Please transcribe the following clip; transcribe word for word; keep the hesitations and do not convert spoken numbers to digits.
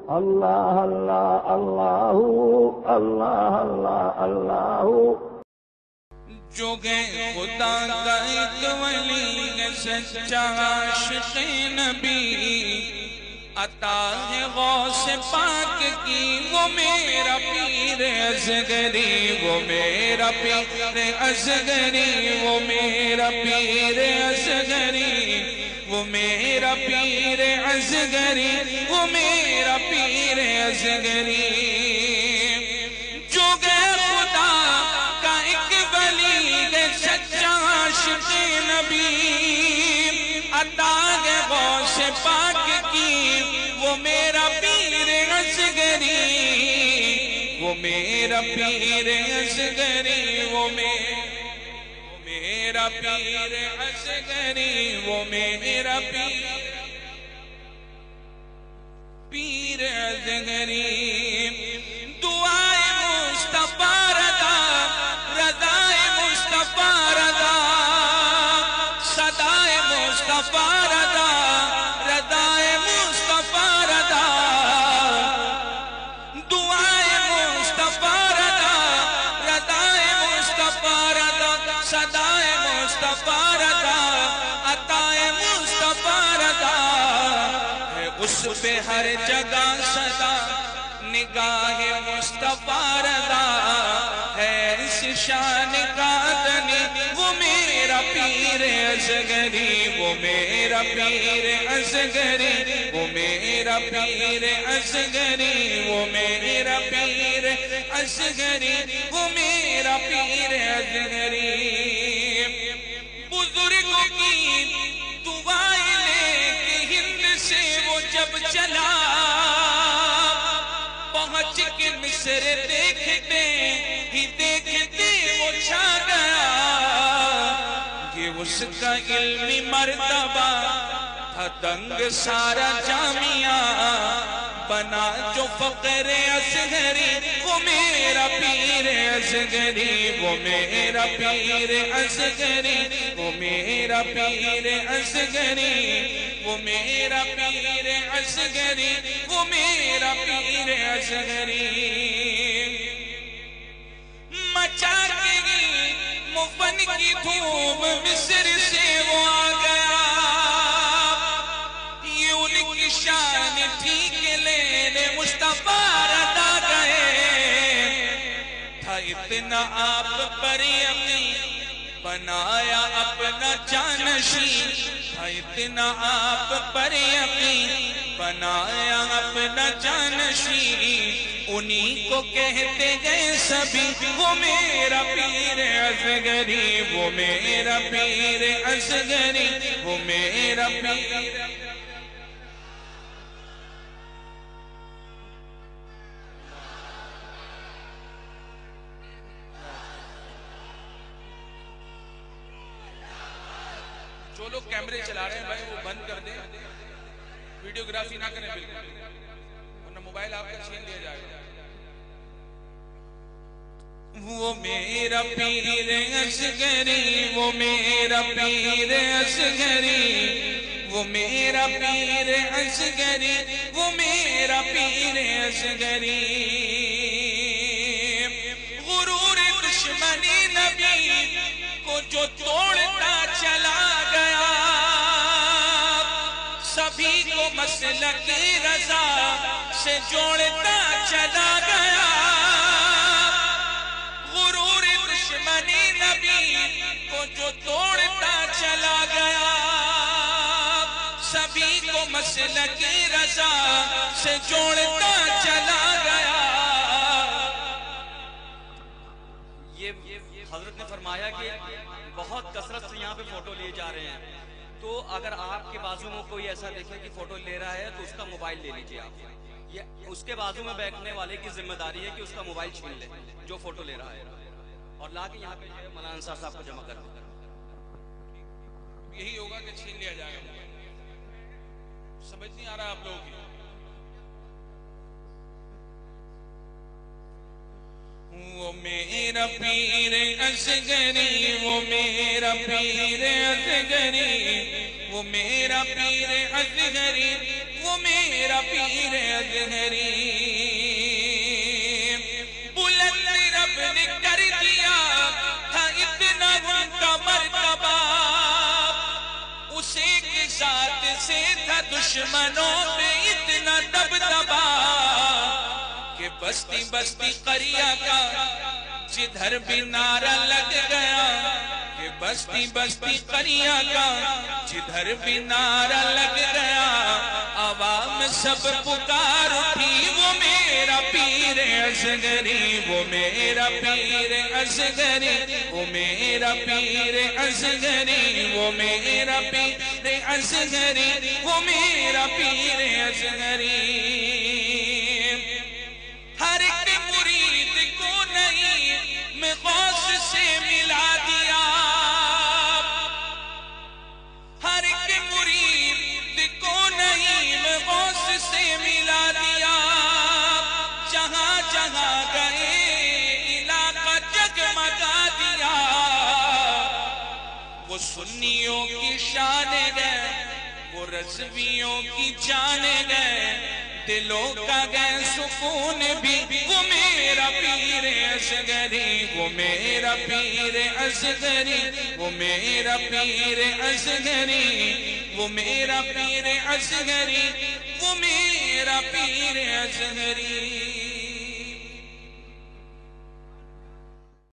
اللہ اللہ اللہ اللہ اللہ اللہ جو گئے خدا کا ایک ولی ہے سچا عاشق نبی، عطا ہے غوث پاک کی وہ میرا پیر اصغری، وہ میرا پیر اصغری، وہ میرا پیر اصغری، وہ میرا پیر اصغری، وہ میرا پیر اصغری۔ جو گئے خدا کا ایک ولی ہے سچا عاشق نبی، عطا ہے غوث پاک کی وہ میرا پیر اصغری، وہ میرا پیر اصغری، وہ میرا پیر اصغری، وہ میرا پیر پیر اصغری۔ دعائے مصطفیٰ رضا، رضائے مصطفیٰ رضا، صدائے مصطفیٰ رضا، رضائے مصطفیٰ رضا، دعائے مصطفیٰ رضا، رضائے مصطفیٰ رضا، صدائے مصطفیٰ رضا، عطائے مصطفیٰ رضا ہے اس پہ ہر جگہ صدا، نگاہ مصطفیٰ رضا ہے اس شان کا دنی، وہ میرا پیر اصغری، وہ میرا پیر اصغری، وہ میرا پیر اصغری، وہ میرا پیر اصغری، وہ میرا پیر اصغری۔ بزرگوں کی دعائیں لے کے ہند سے وہ جب چلا، پہنچ کے مصر دیکھتے ہی دیکھتے وہ چھا گیا، یہ اس کا علمی مرتبہ تھا دنگ سارا جامعہ، بنا جو فقر اصغری، وہ میرا پیر اصغری، وہ میرا پیر اصغری، وہ میرا پیر اصغری، وہ میرا پیر اصغری، وہ میرا پیر اصغری۔ مچا کے مفن کی دھوم مصر سے وہ آ گیا، یہ ان کی شان تھی کہ لینے مصطفیٰ رضا گئے، تھا اتنا آپ پر یقین بنایا اپنا جانشین، تھا اتنا آپ پر یقین بنایا اپنا جانشین، انہی کو کہتے گئے سبھی وہ میرا پیر اصغری، وہ میرا پیر اصغری، وہ میرا پیر۔ جو لوگ کیمرے چلا رہے ہیں بھائی وہ بند کر دیں، ویڈیوگرافی نہ کریں بالکل، ورنہ موبائل آپ کا چھین لیا جائے گا۔ وہ میرا پیر اصغری، وہ میرا پیر اصغری، وہ میرا پیر اصغری، وہ میرا پیر اصغری۔ غرور دشمنی نبی کو جو توڑتا چلا گیا، سبھی کو مسلک رضا سے جوڑتا چلا گیا، غرور دشمنی نبی کو جو توڑتا چلا گیا، سبھی کو مسلک رضا سے جوڑتا چلا گیا۔ یہ حضرت نے فرمایا کہ بہت کثرت سے یہاں پہ فوٹو لیے جا رہے ہیں، تو اگر آپ کے بازو میں کوئی ایسا دیکھے کہ فوٹو لے رہا ہے تو اس کا موبائل لے لیجئے آپ، یہ اس کے بازو میں بیٹھنے والے کی ذمہ داری ہے کہ اس کا موبائل چھین لے جو فوٹو لے رہا ہے، اور لا کے یہاں پہ مولانا انصار صاحب کو جمع کر دیں۔ یہی ہوگا کہ چھین لیا جائے گا، سمجھ نہیں آ رہا آپ لوگوں کی۔ وہ میرا پیر اصغری، وہ میرا پیر اصغری، وہ میرا پیر اصغری، وہ میرا میرا پیر اصغری بلند رب نے کر دیا تھا اتنا ان کا مرتبہ اسے کے ساتھ سے تھا دشمنوں پہ اتنا دبدبا کہ بستی بستی قریہ کا جدھر بھی نعرہ لگ گیا کہ بستی بستی قریہ کا جدھر بھی نعرہ لگ گیا عوام سب پکار اٹھی وہ میرا پیر اصغری وہ میرا پیر اصغری وہ میرا پیر اصغری وہ میرا پیر اصغری وہ میرا پیر اصغری ہر ایک مرید کو نہیں میں غوث سے ملا دیا ہر ایک مرید کو نہیں میں غوث سے ملا دیا جہاں جہاں گئے علاقہ جگمگا دیا وہ سنیوں کی شان گئے وہ رضویوں کی جان گئے دلوں کا گئے سکون بھی وہ میرا پیر اصغری وہ میرا پیر اصغری وہ میرا پیر اصغری وہ میرا پیر اصغری وہ میرا پیر اصغری